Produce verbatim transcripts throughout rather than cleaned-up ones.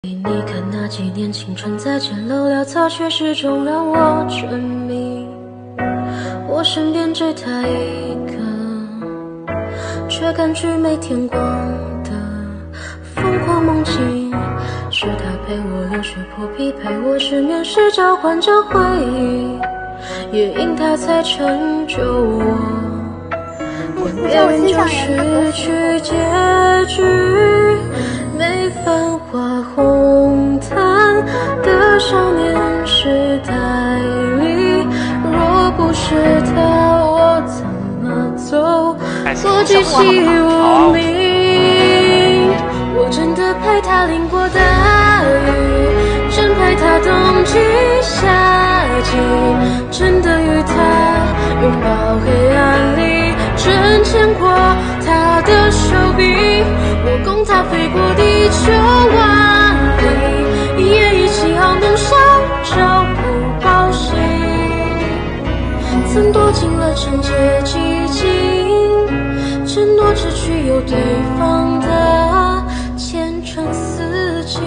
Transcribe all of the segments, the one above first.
你看那几年青春在简陋潦草，却始终让我沉迷。我身边只他一个，却感觉没天光的疯狂梦境。是他陪我流血破皮，陪我失眠时召唤着回忆，也因他才成就我。管别人就失去结局，没繁华红毯的少年时代里，若不是他，我怎么走过几夕无名？我真的陪他淋过大雨，真陪他冬季夏季，真的与他拥抱黑暗里，真牵过他的手臂。我共他飞过地球万里，也一起翱翔朝不保夕。曾躲进了尘劫寂静，承诺只具有对方的前程似锦。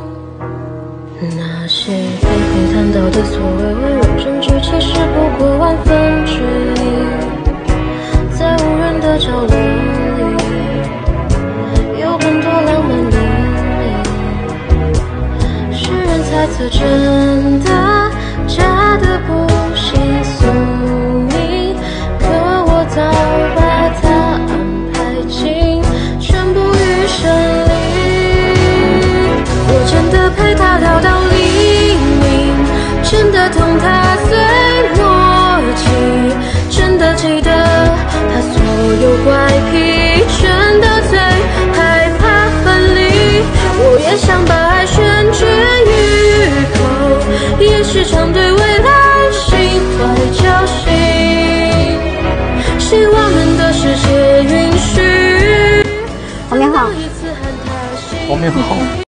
那些背后谈到的所谓微弱证据，其实不过万分之一。在无人的角落里，有很多浪漫秘密。世人猜测真的假的不细宿命，可我早把它安排进全部余生里。我真的陪他聊到黎明，真的同他最默契，真的记得他所有怪癖，真的最害怕分离。我也想把爱宣之于口，也时常对未来心怀侥幸，希望人的世界允许。 黄明昊， 黄明昊。